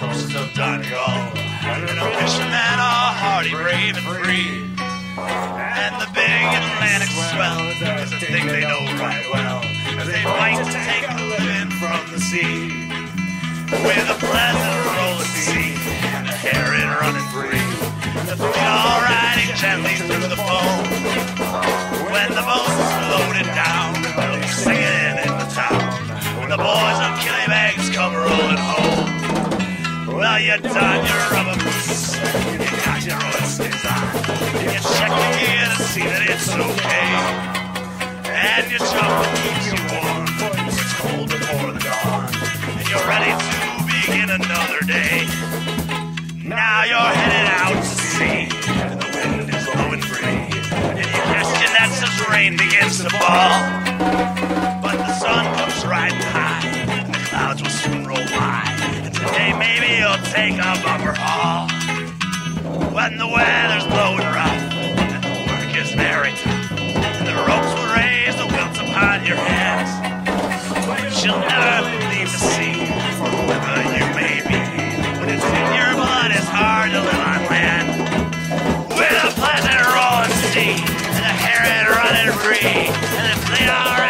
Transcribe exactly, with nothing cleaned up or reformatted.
coasts of Donegal. And the fishermen are hardy, brave, and free. And the big Atlantic swell is a thing they know right well, as they fight to take a living from the sea. With a pleasant rolling sea and a heron running free, the fleet all riding gently through the foam. When the boats are loaded down, they'll be singing in the town. When the boys of Killybegs come rolling home. Well, you done your rubber boots, you got your oysters on, you check your gear to see that it's okay, and your jumper keeps you warm, it's cold before the dawn, and you're ready to begin another day. Now you're headed out to sea, and the wind is blowing free, and you cast your nets as rain begins to fall, but the sun comes riding high, and the clouds will soon roll by. Today maybe you'll take a bumper haul. When the weather's blowing rough and the work is very tough, and the ropes will raise the wilts upon your heads, but you'll never leave the sea, for whoever you may be. When it's in your blood, it's hard to live on land. With a pleasant rolling sea and a heron running free, and if they are